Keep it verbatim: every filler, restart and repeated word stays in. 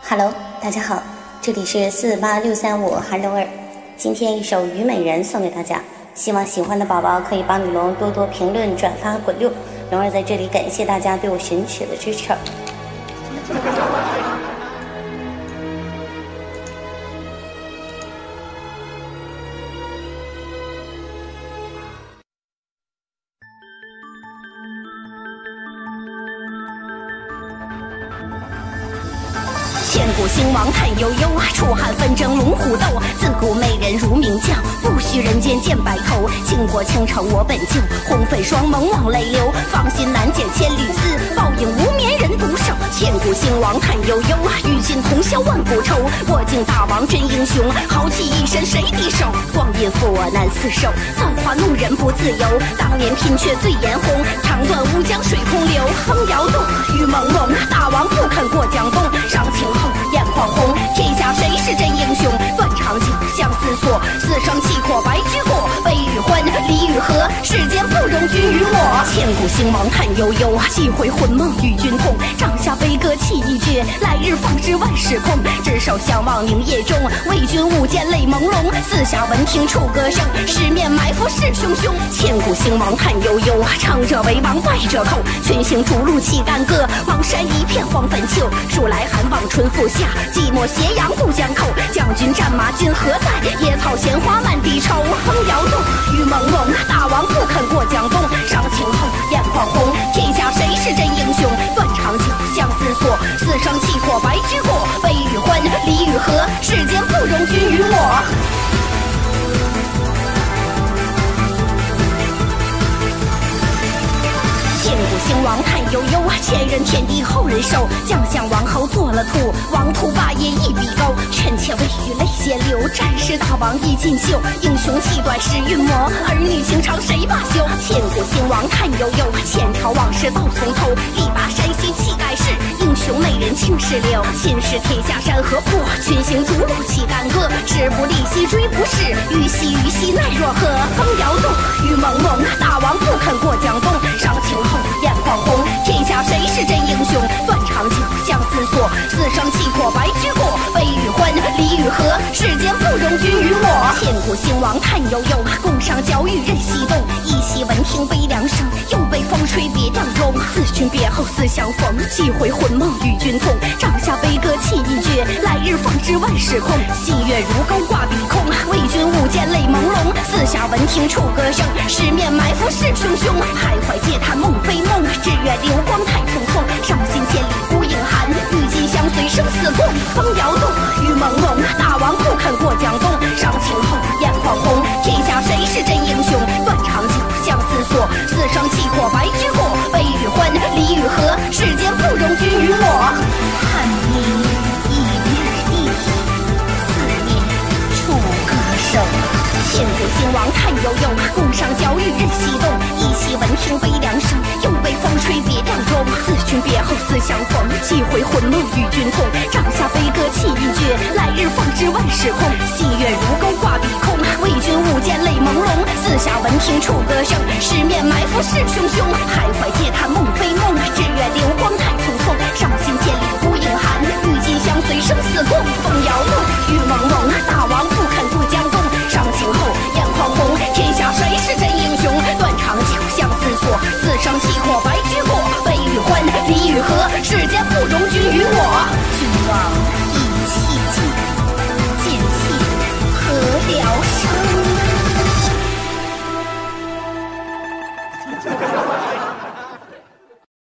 Hello， 大家好，这里是四八六三五韩蓉儿，今天一首《虞美人》送给大家，希望喜欢的宝宝可以帮女龙多多评论、转发、滚六，蓉儿在这里感谢大家对我选曲的支持。 千古兴亡叹悠悠，楚汉纷争龙虎斗。自古美人如名将，不须人间见白头。倾国倾城我本就，红粉双眸望泪流。芳心难解千里丝，报应无眠人独守。千古兴亡叹悠悠，与君同销万古愁。我敬大王真英雄，豪气一身谁敌手？光阴负我难厮守，造化弄人不自由。当年拼却最眼红，长断乌江水空流。风摇动，雨朦胧，大王不肯过江东。伤情后眼眶红，天下谁是真英雄？断肠酒，相思锁，四生契阔白驹过。悲与欢，离与合，世间不容君与我。千古兴亡叹悠悠，几回魂梦与君同。帐下悲歌泣一绝，来日方知万事空。执手相望凝夜中，为君舞剑泪朦胧。四下闻听触歌声，十面埋伏势汹汹。千古兴亡叹悠悠，成者为王败者寇。群星逐鹿泣干戈，邙山一片荒坟丘。数来寒望春复夏，寂寞斜阳渡江口。将军战马今何在？野草闲花满地愁。风摇动，雨朦胧，大王不肯过江东。伤情后眼眶红，天下谁是真英雄？断肠酒，相思锁，四生契阔白驹过。悲与欢，离与合，世间不容君与我。千古兴亡叹悠悠，前人天地后人受。将相王侯做了徒，王图霸业一笔勾。权且未雨泪先流，战士大王一锦绣。英雄气短是运魔，儿女情长谁罢休？千古兴亡叹悠悠，前朝往事到从头。力拔山兮气盖世，英雄美人青石流。秦时天下山河破，群星逐鹿泣干戈。时不利兮骓不逝，虞兮虞兮奈若何？风摇动，雨朦胧，大王不肯过江东。伤情后眼眶红，天下谁是真英雄？断肠酒，相思锁，四生契阔白驹过。悲与欢，离与合，世间不容君与我。千古兴亡叹悠悠，宫上娇玉任西动。依稀闻听悲凉声，又被风吹别帐中。自君别后思相逢，几回魂梦与君同。帐下悲歌泣一绝，来日方知万事空。细月如钩挂碧空，为君舞剑泪朦胧。四下闻听触歌声，十面埋伏势汹汹。徘徊嗟叹梦非梦，只愿流光太匆匆。伤心千里孤影寒，与君相随生死共。风摇动，雨朦胧，大王不肯过江东。伤情后眼眶红，天下谁是真英雄？断肠酒，相思锁，四生契阔白驹过。悲与欢，离与合，世间不容君与我。叹你一日一体，思念触歌声。千古兴亡叹悠悠，宫上娇玉任西动。依稀闻听悲凉声，又被风吹别帐中。自君别后思相逢，几回魂梦与君同。帐下悲歌泣一绝，来日方知万事空。细月如钩挂碧空，为君舞剑泪朦胧。四下闻听触歌声，十面埋伏势汹汹。徘徊嗟叹梦非梦，只愿流光太匆匆。伤心千里孤影寒，与君相随生死共。风摇动，雨朦胧，大王不肯过江东。伤情后眼眶红，天下谁是真英雄？断肠酒，相思锁，四生契阔白驹过。悲与欢，离与合，世间不容君与我。君王意气尽，剑气何了声？